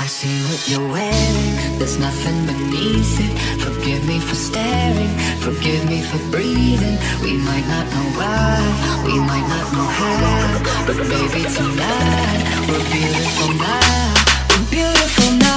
I see what you're wearing, there's nothing beneath it. Forgive me for staring, forgive me for breathing. We might not know why, we might not know how, but baby tonight, we're beautiful now. We're beautiful now.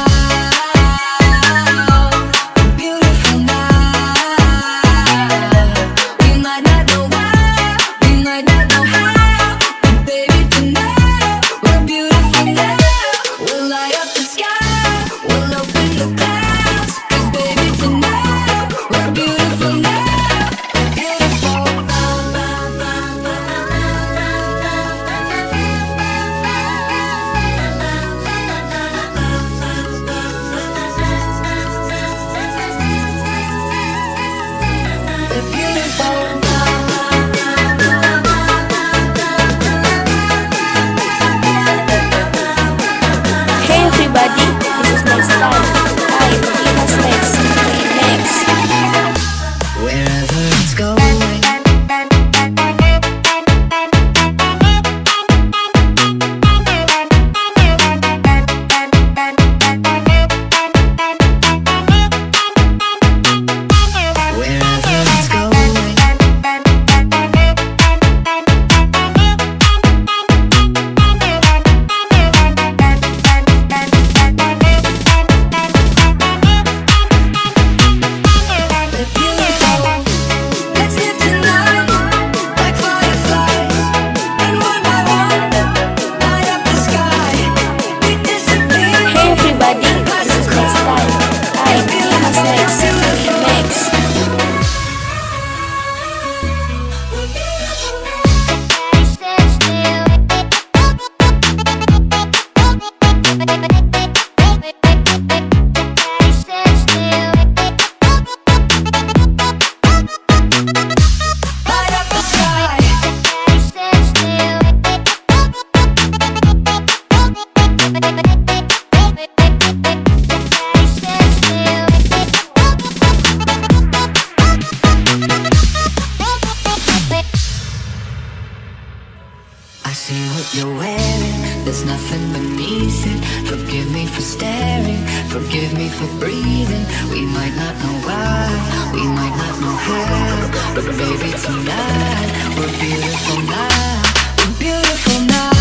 I see what you're wearing, there's nothing beneath it. Forgive me for staring, forgive me for breathing. We might not know why, we might not know how, but baby tonight, we're beautiful now. We're beautiful now.